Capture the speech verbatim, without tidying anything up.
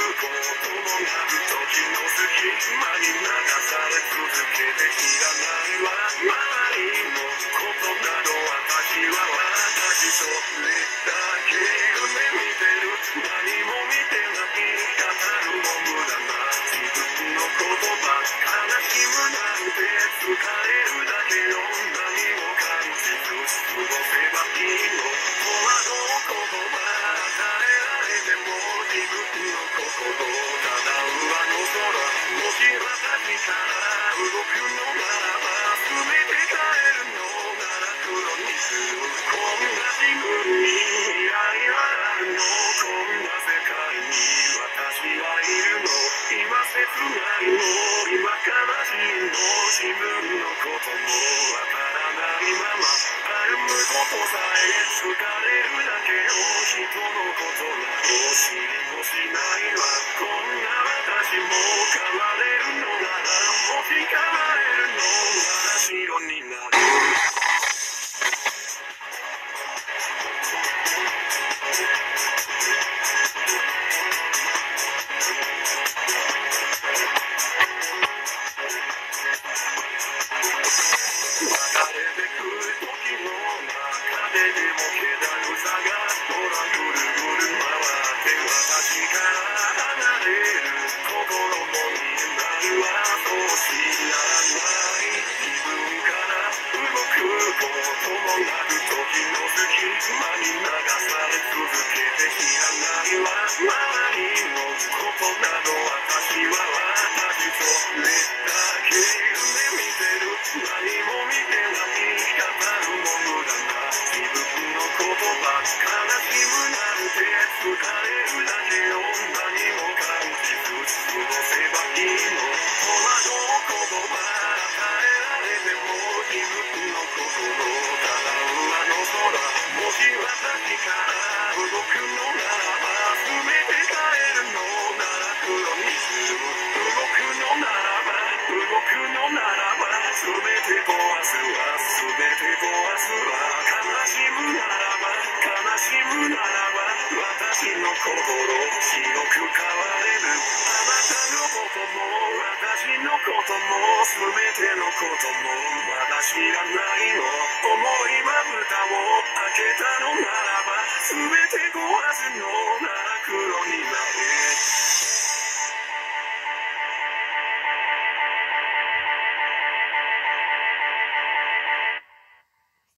こともなく時の隙間に流され続けて知らないわ周りのことなど私は私それだけ夢見てる何も見てない語るも無駄な自分のことば悲しむなんて疲れるだけよ何も感じず過ごせばいいの戸惑う言葉与えられても自分の心ただ上の空もし私から動くのならば全て変えるのなら黒にするこんな自分に未来はあるのこんな世界に私はいるの今切ないの今悲しいの自分のこともわからないまま歩むことさえ疲れるだけよ人のことなど知りもしないわこんな私も変われるのならもし変われるのなら白になる別れてくる時の中ででも気だるさが空ぐるぐる回って私から離れる心もになるはそう知らない自分から動くこともなく時の隙間に流され続けて知らないわ周りのことなど私は私それだけ夢見てる何も見てない語るも無駄な自分の言葉悲しむなんて疲れるだけよ何も感じず過ごせばいいの戸惑う言葉与えられても自分の心ただ上の空もし私から動くのならば全て変えるのなら黒にする動くのならば動くのならば全て壊すわ全て壊すわ悲しむならば悲しむならば私の心白く変われるあなたのことも私のことも全てのこともまだ知らないの思いまぶたを開けたのならば全て壊すのなら